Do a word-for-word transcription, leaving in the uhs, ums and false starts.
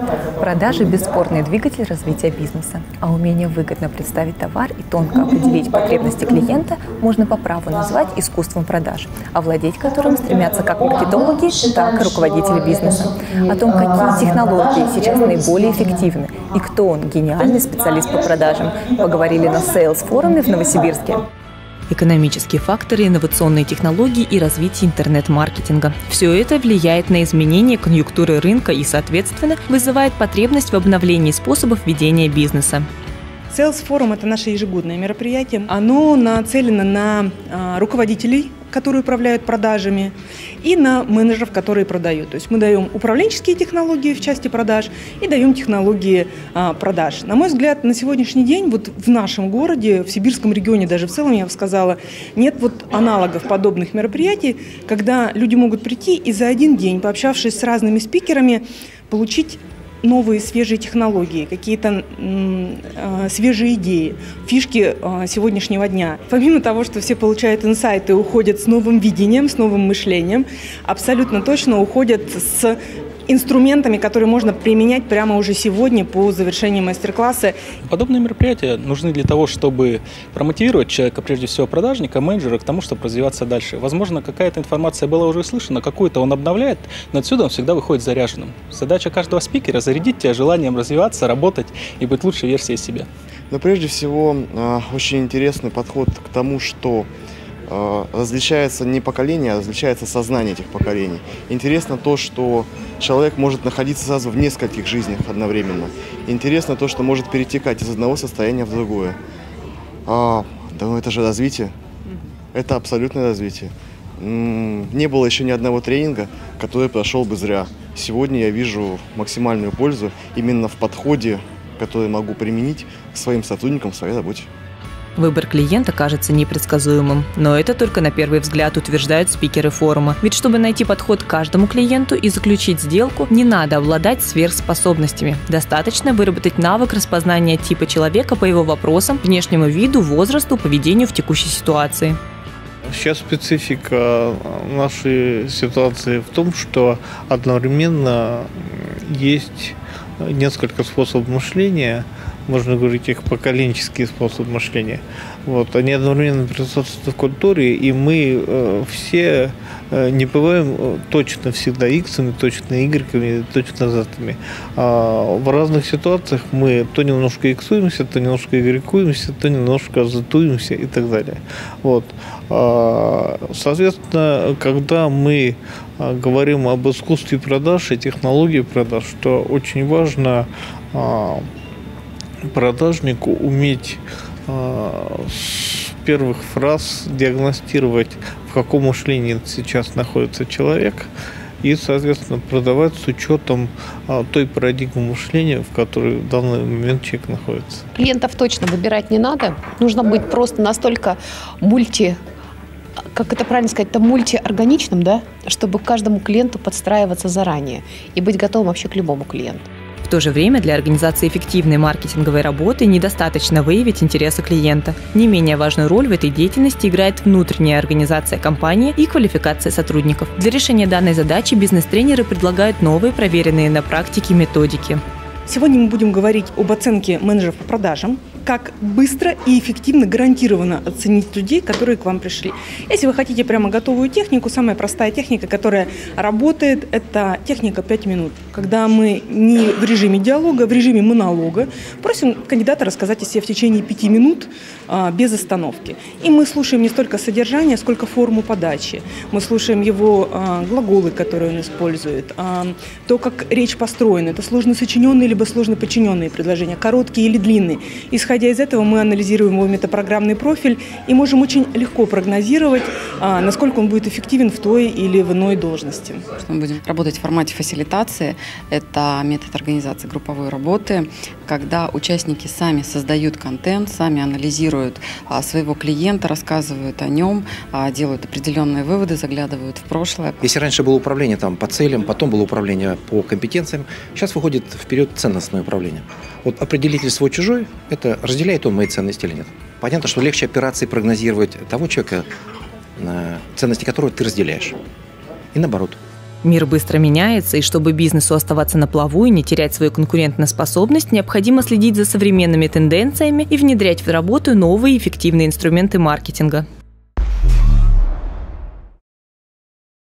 Продажи – бесспорный двигатель развития бизнеса, а умение выгодно представить товар и тонко определить потребности клиента можно по праву назвать искусством продаж, овладеть которым стремятся как маркетологи, так и руководители бизнеса. О том, какие технологии сейчас наиболее эффективны и кто он, гениальный специалист по продажам, поговорили на Sales-форуме в Новосибирске. Экономические факторы, инновационные технологии и развитие интернет-маркетинга. Все это влияет на изменение конъюнктуры рынка и, соответственно, вызывает потребность в обновлении способов ведения бизнеса. Sales-форум – это наше ежегодное мероприятие. Оно нацелено на а, руководителей, которые управляют продажами, и на менеджеров, которые продают. То есть мы даем управленческие технологии в части продаж и даем технологии а, продаж. На мой взгляд, на сегодняшний день вот в нашем городе, в сибирском регионе даже в целом, я бы сказала, нет вот аналогов подобных мероприятий, когда люди могут прийти и за один день, пообщавшись с разными спикерами, получить новые свежие технологии, какие-то э, свежие идеи, фишки э, сегодняшнего дня. Помимо того, что все получают инсайты и уходят с новым видением, с новым мышлением, абсолютно точно уходят с инструментами, которые можно применять прямо уже сегодня по завершении мастер-класса. Подобные мероприятия нужны для того, чтобы промотивировать человека, прежде всего продажника, менеджера, к тому, чтобы развиваться дальше. Возможно, какая-то информация была уже услышана, какую-то он обновляет, но отсюда он всегда выходит заряженным. Задача каждого спикера – зарядить тебя желанием развиваться, работать и быть лучшей версией себя. Но прежде всего, очень интересный подход к тому, что различается не поколение, а различается сознание этих поколений. Интересно то, что человек может находиться сразу в нескольких жизнях одновременно. Интересно то, что может перетекать из одного состояния в другое. А, да, ну это же развитие. Это абсолютное развитие. Не было еще ни одного тренинга, который прошел бы зря. Сегодня я вижу максимальную пользу именно в подходе, который могу применить к своим сотрудникам в своей работе. Выбор клиента кажется непредсказуемым, но это только на первый взгляд, утверждают спикеры форума. Ведь чтобы найти подход к каждому клиенту и заключить сделку, не надо обладать сверхспособностями. Достаточно выработать навык распознания типа человека по его вопросам, внешнему виду, возрасту, поведению в текущей ситуации. Сейчас специфика нашей ситуации в том, что одновременно есть несколько способов мышления. Можно говорить, их поколенческий способ мышления. Вот. Они одновременно присутствуют в культуре, и мы э, все э, не бываем точно всегда иксами, точно игреками, точно зетами. А в разных ситуациях мы то немножко иксуемся, то немножко игрекуемся, то немножко зетуемся и так далее. Вот. А, соответственно, когда мы говорим об искусстве продаж и технологии продаж, то очень важно а, продажнику уметь э, с первых фраз диагностировать, в каком мышлении сейчас находится человек, и, соответственно, продавать с учетом э, той парадигмы мышления, в которой в данный момент человек находится. Клиентов точно выбирать не надо. Нужно быть просто настолько мульти, как это правильно сказать, это мультиорганичным, да, чтобы к каждому клиенту подстраиваться заранее и быть готовым вообще к любому клиенту. В то же время для организации эффективной маркетинговой работы недостаточно выявить интересы клиента. Не менее важную роль в этой деятельности играет внутренняя организация компании и квалификация сотрудников. Для решения данной задачи бизнес-тренеры предлагают новые, проверенные на практике методики. Сегодня мы будем говорить об оценке менеджеров по продажам, как быстро и эффективно, гарантированно оценить людей, которые к вам пришли. Если вы хотите прямо готовую технику, самая простая техника, которая работает, это техника пять минут. Когда мы не в режиме диалога, в режиме монолога просим кандидата рассказать о себе в течение пяти минут а, без остановки. И мы слушаем не столько содержание, сколько форму подачи. Мы слушаем его а, глаголы, которые он использует, а, то, как речь построена. Это сложно сочиненные либо сложно подчиненные предложения, короткие или длинные. Исходя из этого мы анализируем его метапрограммный профиль и можем очень легко прогнозировать, а, насколько он будет эффективен в той или в иной должности. Мы будем работать в формате фасилитации. Это метод организации групповой работы, когда участники сами создают контент, сами анализируют а, своего клиента, рассказывают о нем, а, делают определенные выводы, заглядывают в прошлое. Если раньше было управление там, по целям, потом было управление по компетенциям, сейчас выходит вперед ценностное управление. Вот определитель свой-чужой – это разделяет он мои ценности или нет. Понятно, что легче операции прогнозировать того человека, ценности которого ты разделяешь. И наоборот. Мир быстро меняется, и чтобы бизнесу оставаться на плаву и не терять свою конкурентоспособность, необходимо следить за современными тенденциями и внедрять в работу новые эффективные инструменты маркетинга.